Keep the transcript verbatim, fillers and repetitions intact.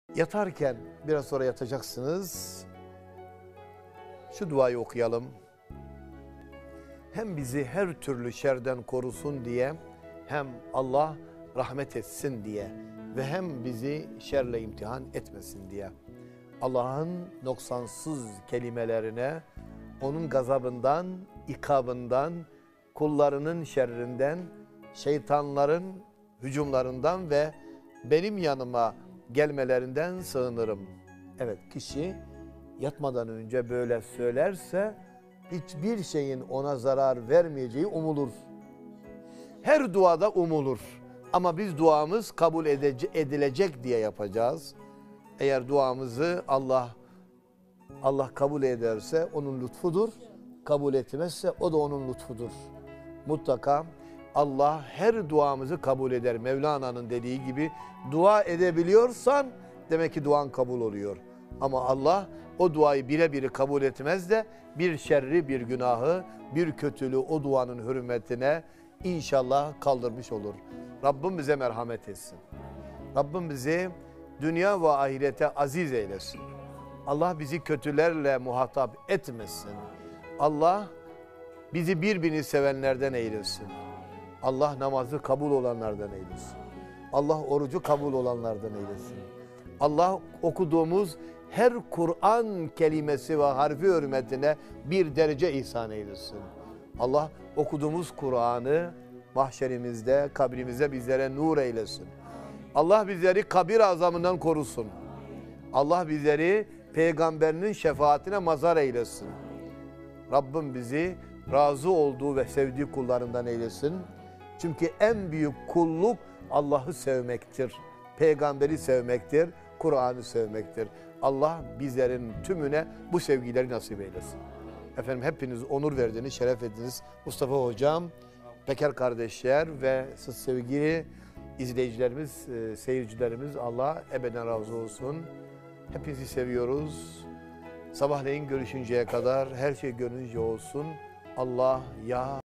Yatarken biraz sonra yatacaksınız. Şu duayı okuyalım. Hem bizi her türlü şerden korusun diye, hem Allah rahmet etsin diye ve hem bizi şerle imtihan etmesin diye. Allah'ın noksansız kelimelerine, onun gazabından, ikabından, kullarının şerrinden, şeytanların hücumlarından ve benim yanıma gelmelerinden sığınırım. Evet, kişi yatmadan önce böyle söylerse hiçbir şeyin ona zarar vermeyeceği umulur. Her duada umulur. Ama biz duamız kabul edilecek diye yapacağız. Eğer duamızı Allah Allah kabul ederse onun lütfudur. Kabul etmezse o da onun lütfudur. Mutlaka Allah her duamızı kabul eder. Mevlana'nın dediği gibi dua edebiliyorsan demek ki duan kabul oluyor. Ama Allah o duayı birebir kabul etmez de bir şerri, bir günahı, bir kötülüğü o duanın hürmetine inşallah kaldırmış olur. Rabbim bize merhamet etsin. Rabbim bizi dünya ve ahirete aziz eylesin. Allah bizi kötülerle muhatap etmesin. Allah bizi birbirini sevenlerden eylesin. Allah namazı kabul olanlardan eylesin. Allah orucu kabul olanlardan eylesin. Allah okuduğumuz her Kur'an kelimesi ve harfi hürmetine bir derece ihsan eylesin. Allah okuduğumuz Kur'an'ı mahşerimizde, kabrimizde bizlere nur eylesin. Allah bizleri kabir azabından korusun. Allah bizleri peygamberinin şefaatine mazhar eylesin. Rabbim bizi razı olduğu ve sevdiği kullarından eylesin. Çünkü en büyük kulluk Allah'ı sevmektir. Peygamberi sevmektir. Kur'an'ı sevmektir. Allah bizlerin tümüne bu sevgileri nasip eylesin. Efendim hepiniz onur verdiniz, şeref ettiniz. Mustafa Hocam, Peker kardeşler ve siz sevgili izleyicilerimiz, seyircilerimiz, Allah ebeden razı olsun. Hepinizi seviyoruz. Sabahleyin görüşünceye kadar her şey gönlünce olsun. Allah ya